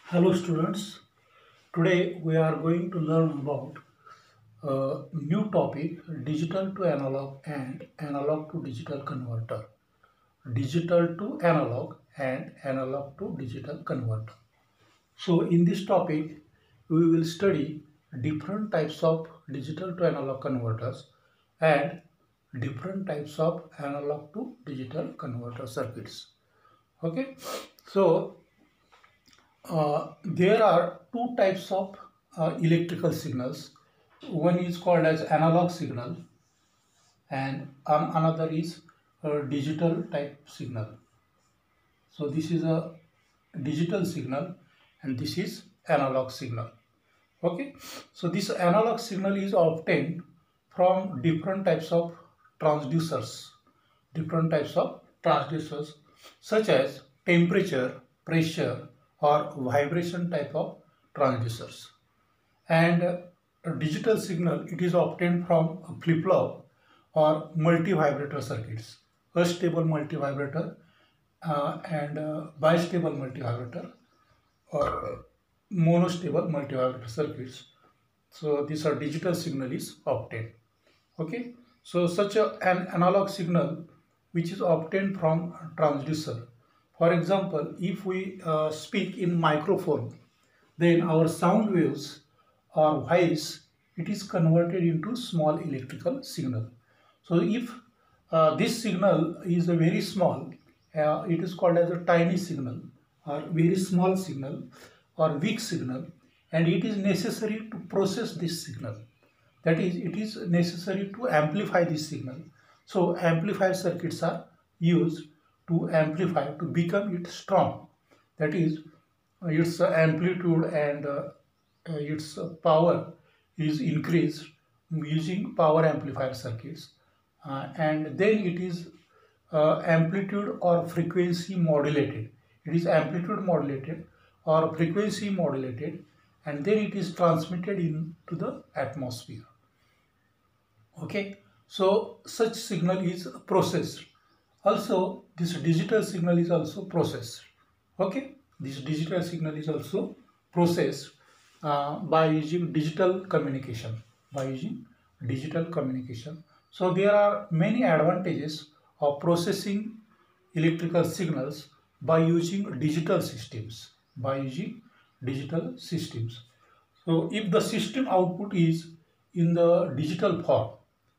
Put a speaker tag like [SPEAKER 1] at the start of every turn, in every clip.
[SPEAKER 1] Hello students, today we are going to learn about a new topic, digital to analog and analog to digital converter. Digital to analog and analog to digital converter. So in this topic we will study different types of digital to analog converters and different types of analog to digital converter circuits. Okay, so there are two types of electrical signals. One is called as analog signal and another is a digital type signal. So this is a digital signal and this is analog signal. Okay, so this analog signal is obtained from different types of transducers, such as temperature, pressure or vibration type of transducers. And a digital signal, it is obtained from a flip-flop or multi-vibrator circuits, a stable multi-vibrator and bistable multi-vibrator or monostable multi-vibrator circuits. So these are digital signal is obtained. Okay, so such an analog signal which is obtained from transducer. For example, if we speak in microphone, then our sound waves or voice, it is converted into small electrical signal. So if this signal is a very small, it is called as a tiny signal or very small signal or weak signal, and it is necessary to process this signal. That is, it is necessary to amplify this signal. So amplifier circuits are used to amplify, to become it strong. That is, its amplitude and its power is increased using power amplifier circuits, and then it is amplitude or frequency modulated. It is amplitude modulated or frequency modulated, and then it is transmitted into the atmosphere. Okay, so such signal is processed. Also, this digital signal is also processed. Okay, this digital signal is also processed by using digital communication. So there are many advantages of processing electrical signals by using digital systems. So if the system output is in the digital form,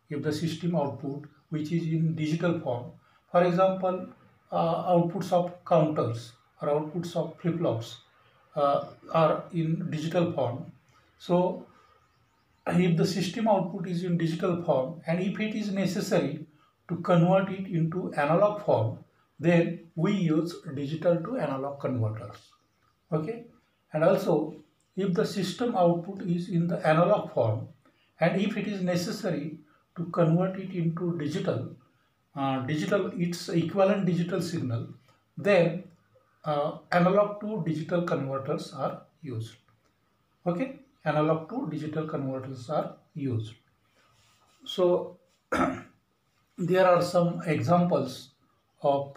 [SPEAKER 1] which is in digital form, for example, outputs of counters or outputs of flip-flops are in digital form. So if the system output is in digital form and if it is necessary to convert it into analog form, then we use digital to analog converters. Okay, and also if the system output is in the analog form and if it is necessary to convert it into digital, its equivalent digital signal, then analog to digital converters are used. Okay, analog to digital converters are used. So there are some examples of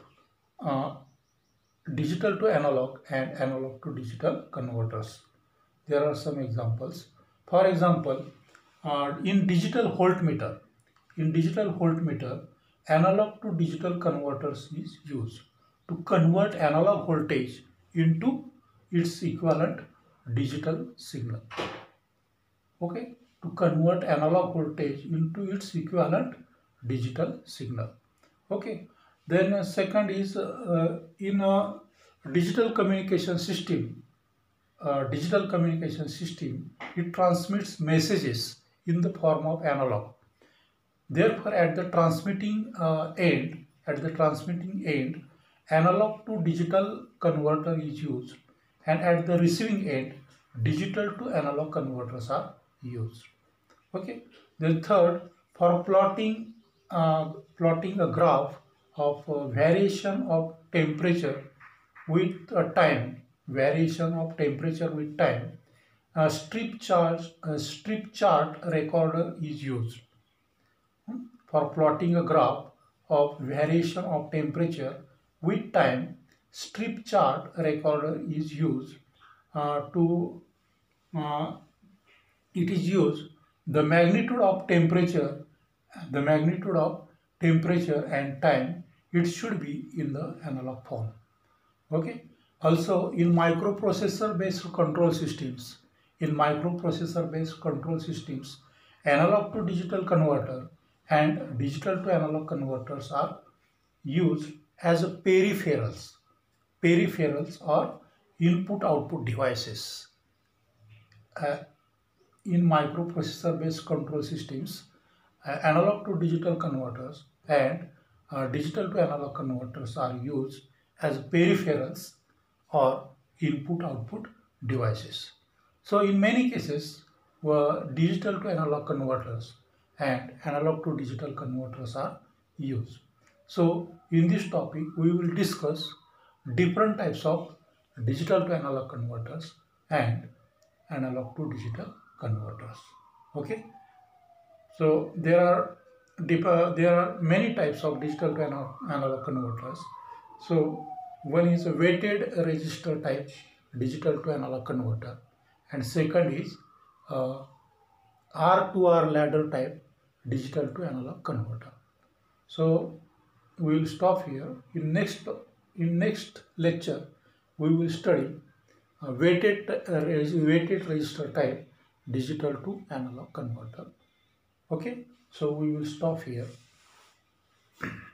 [SPEAKER 1] digital to analog and analog to digital converters. There are some examples. For example, in digital voltmeter, analog to digital converters is used to convert analog voltage into its equivalent digital signal. Okay, to convert analog voltage into its equivalent digital signal. Okay, then second is in a digital communication system. It transmits messages in the form of analog. Therefore, at the transmitting end, analog to digital converter is used, and at the receiving end, digital to analog converters are used. Okay. Then third, for plotting a graph of variation of temperature with time, a strip chart recorder is used. For plotting a graph of variation of temperature with time, strip chart recorder is used to uh, it is used the magnitude of temperature and time, it should be in the analog form. Okay. Also in microprocessor based control systems, analog to digital converter and digital to analog converters are used as peripherals or input output devices. In microprocessor based control systems, analog to digital converters and digital to analog converters are used as peripherals or input output devices. So in many cases, digital to analog converters and analog to digital converters are used. So in this topic we will discuss different types of digital to analog converters and analog to digital converters. Okay. So there are many types of digital to analog converters. So one is a weighted resistor type digital to analog converter, and second is R to R ladder type digital to analog converter. So we will stop here. In next lecture we will study weighted resistor type digital to analog converter. Okay, so we will stop here.